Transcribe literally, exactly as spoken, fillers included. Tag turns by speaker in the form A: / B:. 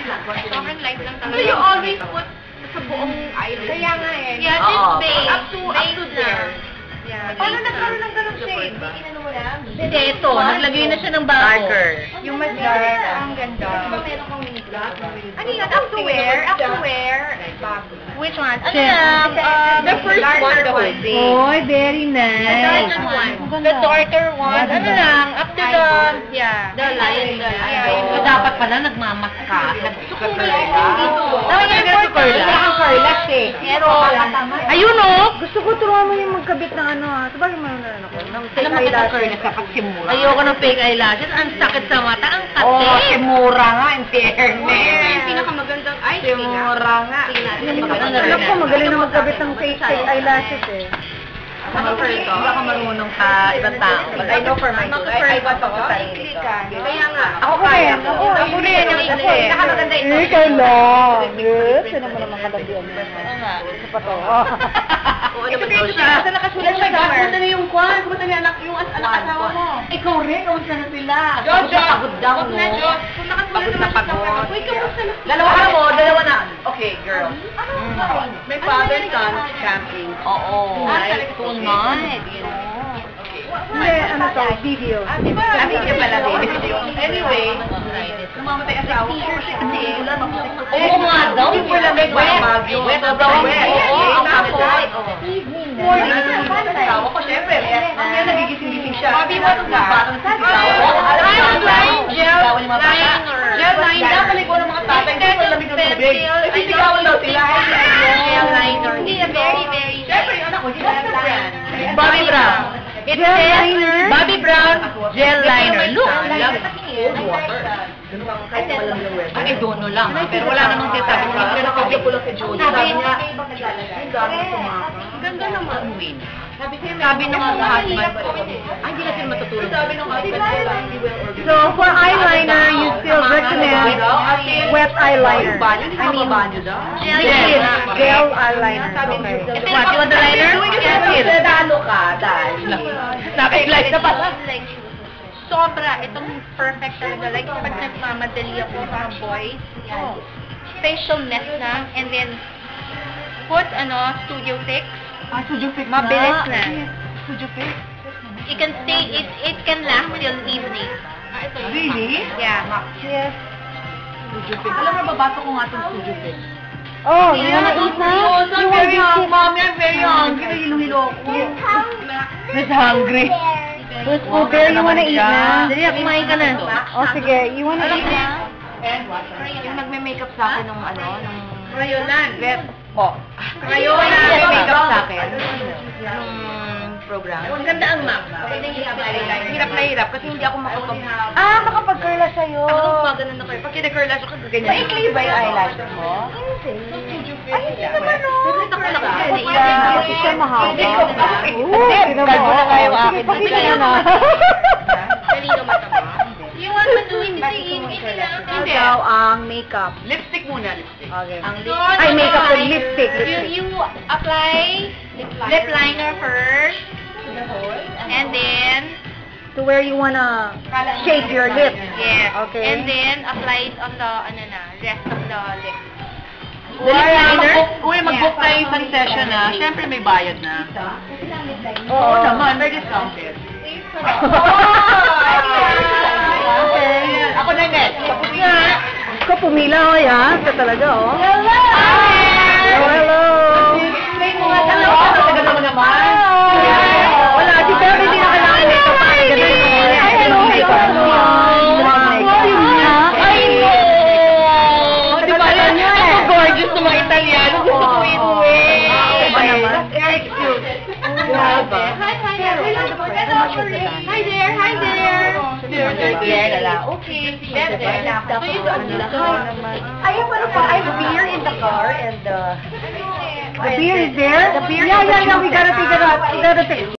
A: Sobrang light lang talaga.
B: So you always put sa buong eyelid?
A: Kaya nga eh.
B: Yeah,
A: Oo.
B: just base.
A: Up to, up to there.
B: Yeah.
A: Paano nagkaroon ng ganun shade? Inano mo lang?
C: Hindi, ito. Naglagay na siya ng bago.
A: Darker.
B: Yung mas dark, ang ganda.
A: Meron kang black.
B: Ano yun? Up to wear? Up to wear?
C: Which one? Ano
A: Check.
C: lang? Um,
B: The first one, the whole thing.
C: Oy, very nice.
B: darker one.
C: The darker one. Ano lang? Up to the...
B: Yeah.
C: The line. The
B: Yeah,
C: line.
B: yung-
C: dapat pala nagmamas ka. Nagsukurla.
A: Dapat
C: yung
A: yung
C: curlas.
A: Ang curlas eh.
C: Pero, ayun o.
A: Gusto ko turuan mo yung magkabit ng ano ah. Ito ba yung ano na ako? Ng fake
C: Alam mo kita
A: eyelashes.
C: curlas kapag simura. Ayoko ng fake eyelashes. Ang sakit sa mata. Ang
A: Oo,
C: kate.
A: simura nga, in
B: Ito yung
A: fairness.
B: pinakamagandang eye.
A: Simura nga.
B: Tingnan natin.
A: Alam ko, magaling na magkabit ng fake fake eyelashes eh.
C: Ano for ito? Baka marunong ka ibang tao.
A: But I know for myself. I, I want to sa sarili ko.
B: Kaya nga.
A: Ako rin. Ako, ako rin.
B: Ako
A: Ako
B: rin. Pinakamaganda ito.
A: Eh, kailan? Yes, sino mo naman kalagyan mo?
C: Oo nga.
A: Ito pa to.
B: Kung ano ba daw siya?
A: Basta nakasulat siya somewhere.
C: Kumusta na yung kwan? Kumusta na yung anak, yung anak asawa mo? Ikaw rin, kamusta na sila?
B: Jojo!
C: Pagod daw,
B: Huwag na,
C: no?
B: Diyos. Kung nakasulat
C: Pagod na
B: naman siya sa
C: pagod.
B: pagod. Uy, kamusta na?
C: Dalawa ka mo, dalawa na. Okay, girl.
B: My father, son, camping.
C: Oo.
B: Ah,
C: Nice.
B: talaga
C: So
B: po.
C: nice.
A: Hindi, ano to, video.
B: Ah, di ba?
C: Sabi niya pala din.
B: Anyway, namamatay asawa ko kasi ulan ako.
C: Oo nga daw.
B: Yung malamig,
C: Wet.
B: bagyo.
C: Wet.
B: Sobrang wet.
C: Oo,
B: Eh,
C: ang
B: tapos,
C: kapit.
B: morning na asawa ko, syempre. Mamaya nagigising-gising siya. Sabi mo,
C: Mga batang sisigaw.
B: Line, gel,
C: Sigawan yung mga bata.
B: liner. Gel liner.
C: Pinapaligo ng mga tatay. Hindi mo lamig ng tubig.
B: Pencil,
C: Sisigawan daw sila.
B: Gel liner. Hindi, very, very
C: Siyempre, yung anak ko, yun ang brand.
B: Bobby
C: Bobby Brown.
B: It
A: Gel
B: says,
A: liner?
C: Bobby Brown Gel Liner. Look.
B: Cold water.
C: Ay, dono lang. ah. Pero wala namang sinasabi ko. Pero sabi ko lang si Julie. Sabi niya, ganda naman. Win. Sabi nung mga husband ko, ay, hindi na sila matutulog. Sabi nung husband ko,
A: So, for eyeliner, you still recommend wet eyeliner. I mean,
C: Gel.
A: liquid gel eyeliner. Okay.
C: What, you want the liner? Yes.
B: Dadalo ka, dahil.
C: Nakik-like na pala.
B: Sobra, itong perfect talaga. Like, pag nagmamadali ako mga boys, yan. Facial net na, and then, put, ano, Studio Fix.
A: Ah, Studio Fix
B: Mabilis na.
A: Studio Fix?
B: It can stay, it it can last till evening.
A: Really?
B: Yeah.
A: Yes.
C: Studio Fix. Alam mo, babato ko nga itong Studio Fix.
A: Oh, you wanna eat na?
C: I'm
A: You
C: very
A: want
C: hungry. Mommy, I'm very hungry. Hilo-hilo ako. Mas hungry.
A: Who's Uber, you wanna eat na?
C: Dali, kumain ka na.
A: Oh, sige. You wanna eat na?
C: Yung nagme-makeup sa akin nung ano, nung...
B: Rayolan.
C: Web po.
B: Rayolan.
C: Nagme-makeup sa akin. Nung program.
B: Ang ganda ang map. Hirap na hirap kasi hindi ako makapag...
A: Ah, nakapag-curla sa'yo.
B: Ako gumaganon ako. Pag kina-curl ako, ganyan.
A: Maikli ba yung eyelashes mo? Ay, hindi naman no. Kasi siya mahaba. Oo, tinan mo.
C: Kalbo na nga yung akin.
A: Sige, pakita mo na.
B: Talino mataba. You want to do it
A: Ito daw ang makeup.
C: Lipstick muna, lipstick.
A: Okay.
B: Ang
A: Ay, makeup with lipstick.
B: You,
A: lipstick.
B: you apply lip liner first. And then,
A: To where you wanna shape your lips.
B: yeah.
A: Okay.
B: And then, apply it on the, ano na, rest of the lips.
C: Dali na, mag-book, uy, mag-book tayo isang session na. Siyempre may bayad na. Oo naman, may discounted.
A: Okay.
C: Ako na next. Tapos nga.
A: Ikaw pumila ko ya. Ito talaga oh.
C: Hello!
A: Hello, hello.
C: Explain mo nga talaga. Tagal naman naman.
A: Wala, si Pero hindi na kailangan nito para ganun yung
C: Ay, hello,
A: makeup.
C: hello.
A: Ay,
C: Oh, di ba yan? Ako gorgeous ng mga Italiano. Gusto ko inuwi.
A: Oo ba naman?
C: Very cute.
A: Grabe.
B: Hi, hi there. Hi there, hi there.
C: There, lala.
B: Okay, there, there. So you don't need to.
A: I have ano pa, I have beer in the car and uh, the beer is there? The beer yeah, yeah, yeah, we gotta take it out. We gotta take